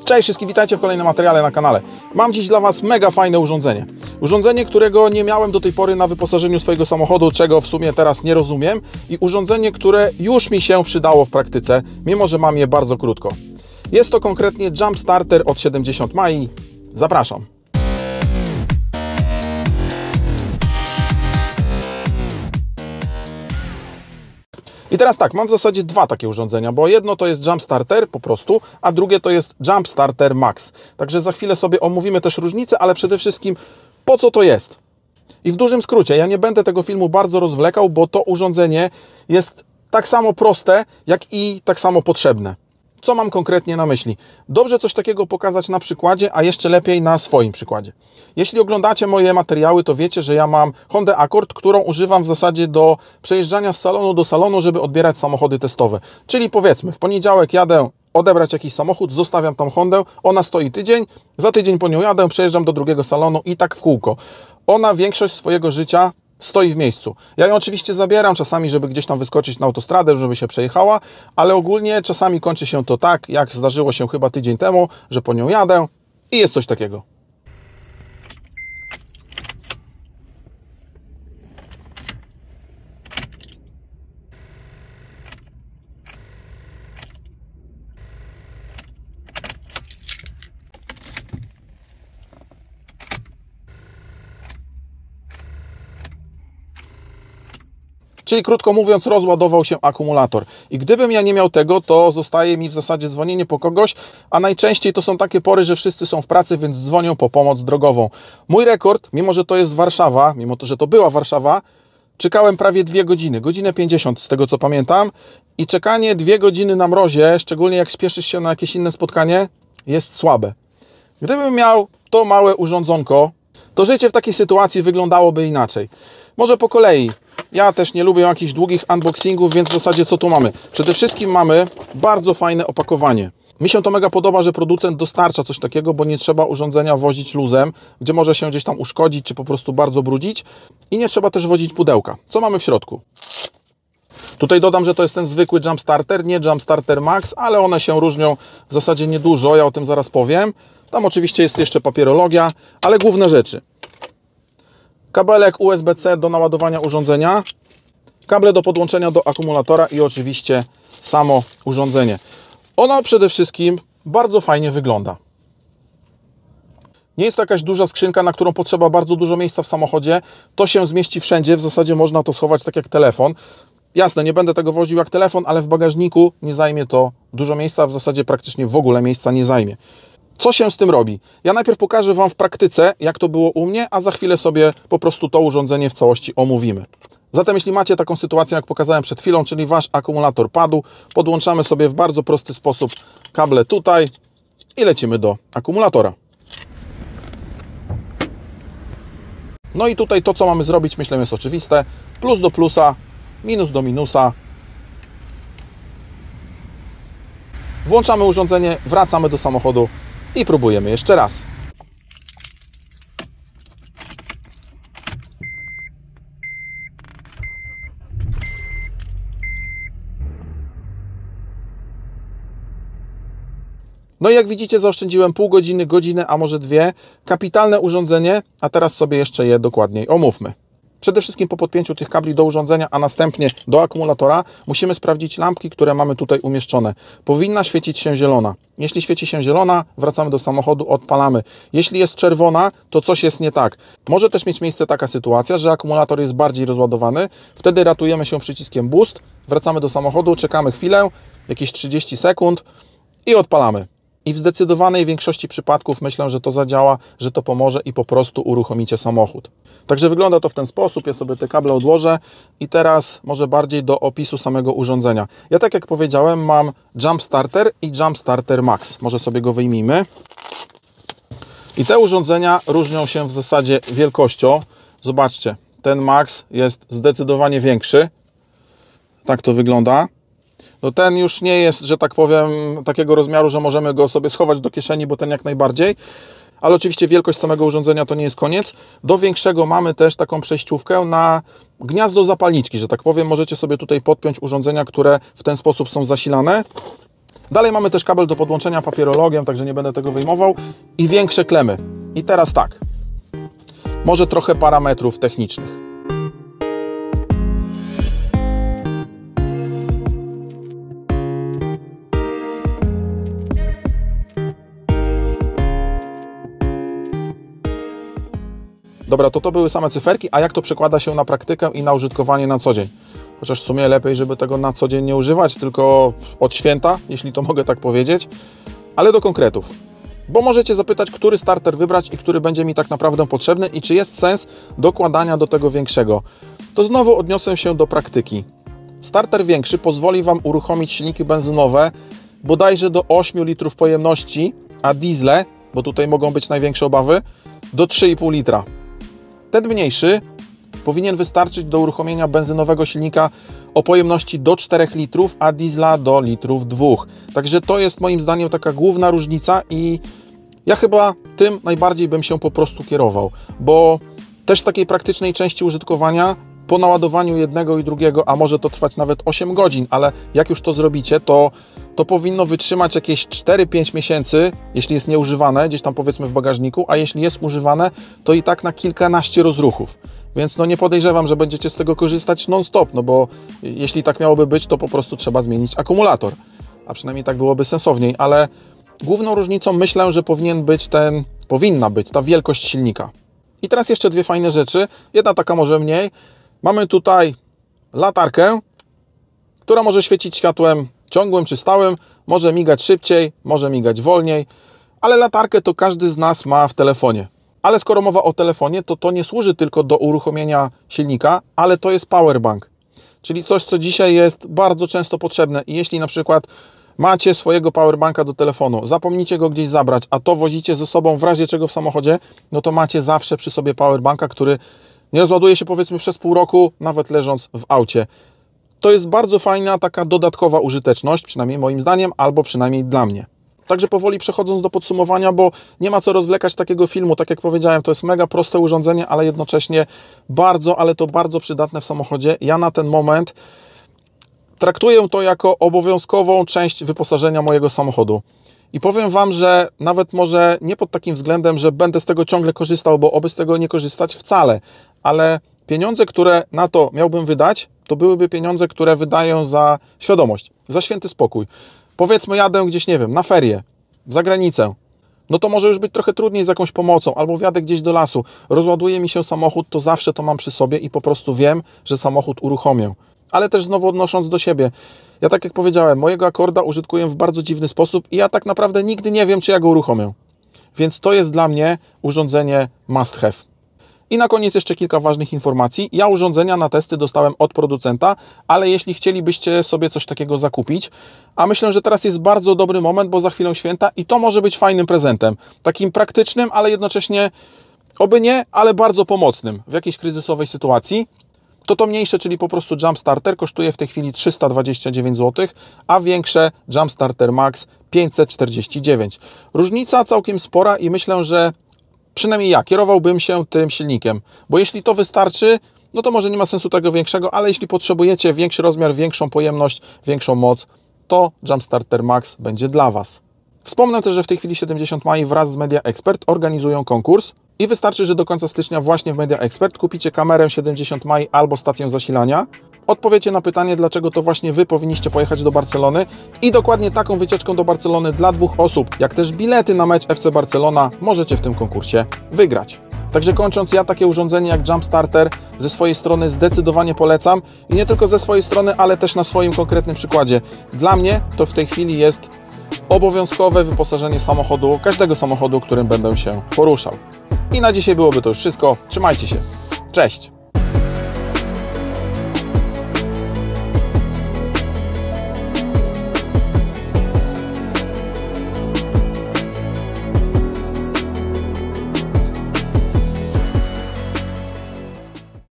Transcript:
Cześć wszystkim, witajcie w kolejnym materiale na kanale. Mam dziś dla Was mega fajne urządzenie. Urządzenie, którego nie miałem do tej pory na wyposażeniu swojego samochodu, czego w sumie teraz nie rozumiem. I urządzenie, które już mi się przydało w praktyce, mimo że mam je bardzo krótko. Jest to konkretnie Jump Starter od 70 Mai. Zapraszam. I teraz tak, mam w zasadzie dwa takie urządzenia, bo jedno to jest Jump Starter po prostu, a drugie to jest Jump Starter Max. Także za chwilę sobie omówimy też różnice, ale przede wszystkim po co to jest. I w dużym skrócie, ja nie będę tego filmu bardzo rozwlekał, bo to urządzenie jest tak samo proste, jak i tak samo potrzebne. Co mam konkretnie na myśli? Dobrze coś takiego pokazać na przykładzie, a jeszcze lepiej na swoim przykładzie. Jeśli oglądacie moje materiały, to wiecie, że ja mam Hondę Accord, którą używam w zasadzie do przejeżdżania z salonu do salonu, żeby odbierać samochody testowe. Czyli powiedzmy, w poniedziałek jadę odebrać jakiś samochód, zostawiam tam Hondę, ona stoi tydzień, za tydzień po nią jadę, przejeżdżam do drugiego salonu i tak w kółko. Ona większość swojego życia stoi w miejscu. Ja ją oczywiście zabieram czasami, żeby gdzieś tam wyskoczyć na autostradę, żeby się przejechała, ale ogólnie czasami kończy się to tak, jak zdarzyło się chyba tydzień temu, że po nią jadę i jest coś takiego. Czyli krótko mówiąc, rozładował się akumulator. I gdybym ja nie miał tego, to zostaje mi w zasadzie dzwonienie po kogoś, a najczęściej to są takie pory, że wszyscy są w pracy, więc dzwonią po pomoc drogową. Mój rekord, mimo że to jest Warszawa, mimo to, że to była Warszawa, czekałem prawie 2 godziny, godzinę 50 z tego co pamiętam. I czekanie 2 godziny na mrozie, szczególnie jak spieszysz się na jakieś inne spotkanie, jest słabe. Gdybym miał to małe urządzonko, to życie w takiej sytuacji wyglądałoby inaczej. Może po kolei. Ja też nie lubię jakichś długich unboxingów, więc w zasadzie co tu mamy? Przede wszystkim mamy bardzo fajne opakowanie. Mi się to mega podoba, że producent dostarcza coś takiego, bo nie trzeba urządzenia wozić luzem, gdzie może się gdzieś tam uszkodzić, czy po prostu bardzo brudzić. I nie trzeba też wozić pudełka. Co mamy w środku? Tutaj dodam, że to jest ten zwykły Jump Starter, nie Jump Starter Max, ale one się różnią w zasadzie niedużo, ja o tym zaraz powiem. Tam oczywiście jest jeszcze papierologia, ale główne rzeczy. Kabelek USB-C do naładowania urządzenia, kable do podłączenia do akumulatora i oczywiście samo urządzenie. Ono przede wszystkim bardzo fajnie wygląda. Nie jest to jakaś duża skrzynka, na którą potrzeba bardzo dużo miejsca w samochodzie. To się zmieści wszędzie, w zasadzie można to schować tak jak telefon. Jasne, nie będę tego woził jak telefon, ale w bagażniku nie zajmie to dużo miejsca, w zasadzie praktycznie w ogóle miejsca nie zajmie. Co się z tym robi? Ja najpierw pokażę Wam w praktyce, jak to było u mnie, a za chwilę sobie po prostu to urządzenie w całości omówimy. Zatem jeśli macie taką sytuację, jak pokazałem przed chwilą, czyli Wasz akumulator padł, podłączamy sobie w bardzo prosty sposób kable tutaj i lecimy do akumulatora. No i tutaj to, co mamy zrobić, myślę, jest oczywiste. Plus do plusa, minus do minusa. Włączamy urządzenie, wracamy do samochodu i próbujemy jeszcze raz. No i jak widzicie, zaoszczędziłem pół godziny, godzinę, a może 2. Kapitalne urządzenie, a teraz sobie jeszcze je dokładniej omówmy. Przede wszystkim po podpięciu tych kabli do urządzenia, a następnie do akumulatora musimy sprawdzić lampki, które mamy tutaj umieszczone. Powinna świecić się zielona. Jeśli świeci się zielona, wracamy do samochodu, odpalamy. Jeśli jest czerwona, to coś jest nie tak. Może też mieć miejsce taka sytuacja, że akumulator jest bardziej rozładowany. Wtedy ratujemy się przyciskiem Boost, wracamy do samochodu, czekamy chwilę, jakieś 30 sekund i odpalamy. I w zdecydowanej większości przypadków myślę, że to zadziała, że to pomoże i po prostu uruchomicie samochód. Także wygląda to w ten sposób. Ja sobie te kable odłożę i teraz może bardziej do opisu samego urządzenia. Ja tak jak powiedziałem, mam Jump Starter i Jump Starter Max. Może sobie go wyjmijmy. I te urządzenia różnią się w zasadzie wielkością. Zobaczcie, ten Max jest zdecydowanie większy. Tak to wygląda. No ten już nie jest, że tak powiem, takiego rozmiaru, że możemy go sobie schować do kieszeni, bo ten jak najbardziej. Ale oczywiście wielkość samego urządzenia to nie jest koniec. Do większego mamy też taką przejściówkę na gniazdo zapalniczki, że tak powiem. Możecie sobie tutaj podpiąć urządzenia, które w ten sposób są zasilane. Dalej mamy też kabel do podłączenia papierologiem, także nie będę tego wyjmował. I większe klemy. I teraz tak, może trochę parametrów technicznych. Dobra, to były same cyferki, a jak to przekłada się na praktykę i na użytkowanie na co dzień? Chociaż w sumie lepiej, żeby tego na co dzień nie używać, tylko od święta, jeśli to mogę tak powiedzieć. Ale do konkretów. Bo możecie zapytać, który starter wybrać i który będzie mi tak naprawdę potrzebny i czy jest sens dokładania do tego większego. To znowu odniosę się do praktyki. Starter większy pozwoli Wam uruchomić silniki benzynowe bodajże do 8 litrów pojemności, a diesle, bo tutaj mogą być największe obawy, do 3,5 litra. Ten mniejszy powinien wystarczyć do uruchomienia benzynowego silnika o pojemności do 4 litrów, a diesla do litrów 2. Także to jest moim zdaniem taka główna różnica i ja chyba tym najbardziej bym się po prostu kierował, bo też z takiej praktycznej części użytkowania po naładowaniu jednego i drugiego, a może to trwać nawet 8 godzin, ale jak już to zrobicie, to powinno wytrzymać jakieś 4-5 miesięcy, jeśli jest nieużywane, gdzieś tam powiedzmy w bagażniku, a jeśli jest używane, to i tak na kilkanaście rozruchów. Więc no nie podejrzewam, że będziecie z tego korzystać non-stop, no bo jeśli tak miałoby być, to po prostu trzeba zmienić akumulator, a przynajmniej tak byłoby sensowniej, ale główną różnicą myślę, że powinna być ta wielkość silnika. I teraz jeszcze dwie fajne rzeczy, jedna taka może mniej. Mamy tutaj latarkę, która może świecić światłem ciągłym czy stałym, może migać szybciej, może migać wolniej, ale latarkę to każdy z nas ma w telefonie. Ale skoro mowa o telefonie, to nie służy tylko do uruchomienia silnika, ale to jest powerbank, czyli coś, co dzisiaj jest bardzo często potrzebne i jeśli na przykład macie swojego powerbanka do telefonu, zapomnicie go gdzieś zabrać, a to wozicie ze sobą w razie czego w samochodzie, no to macie zawsze przy sobie powerbanka, który nie rozładuje się powiedzmy przez pół roku, nawet leżąc w aucie. To jest bardzo fajna taka dodatkowa użyteczność, przynajmniej moim zdaniem, albo przynajmniej dla mnie. Także powoli przechodząc do podsumowania, bo nie ma co rozwlekać takiego filmu, tak jak powiedziałem, to jest mega proste urządzenie, ale jednocześnie bardzo, ale to bardzo przydatne w samochodzie. Ja na ten moment traktuję to jako obowiązkową część wyposażenia mojego samochodu. I powiem Wam, że nawet może nie pod takim względem, że będę z tego ciągle korzystał, bo oby z tego nie korzystać wcale, ale pieniądze, które na to miałbym wydać, to byłyby pieniądze, które wydaję za świadomość, za święty spokój. Powiedzmy, jadę gdzieś, nie wiem, na ferie, za granicę, no to może już być trochę trudniej z jakąś pomocą, albo wjadę gdzieś do lasu, rozładuje mi się samochód, to zawsze to mam przy sobie i po prostu wiem, że samochód uruchomię. Ale też znowu odnosząc do siebie, ja tak jak powiedziałem, mojego Accorda użytkuję w bardzo dziwny sposób i ja tak naprawdę nigdy nie wiem, czy ja go uruchomię. Więc to jest dla mnie urządzenie must have. I na koniec jeszcze kilka ważnych informacji. Ja urządzenia na testy dostałem od producenta, ale jeśli chcielibyście sobie coś takiego zakupić, a myślę, że teraz jest bardzo dobry moment, bo za chwilę święta i to może być fajnym prezentem. Takim praktycznym, ale jednocześnie, oby nie, ale bardzo pomocnym w jakiejś kryzysowej sytuacji. To mniejsze, czyli po prostu Jump Starter kosztuje w tej chwili 329 zł, a większe Jump Starter Max 549. Różnica całkiem spora i myślę, że przynajmniej ja kierowałbym się tym silnikiem, bo jeśli to wystarczy, no to może nie ma sensu tego większego, ale jeśli potrzebujecie większy rozmiar, większą pojemność, większą moc, to Jump Starter Max będzie dla Was. Wspomnę też, że w tej chwili 70 Mai wraz z Media Expert organizują konkurs i wystarczy, że do końca stycznia właśnie w Media Expert kupicie kamerę 70 Mai albo stację zasilania. Odpowiecie na pytanie, dlaczego to właśnie Wy powinniście pojechać do Barcelony i dokładnie taką wycieczką do Barcelony dla 2 osób, jak też bilety na mecz FC Barcelona możecie w tym konkursie wygrać. Także kończąc, ja takie urządzenie jak Jump Starter ze swojej strony zdecydowanie polecam i nie tylko ze swojej strony, ale też na swoim konkretnym przykładzie. Dla mnie to w tej chwili jest obowiązkowe wyposażenie samochodu, każdego samochodu, którym będę się poruszał. I na dzisiaj byłoby to już wszystko. Trzymajcie się. Cześć!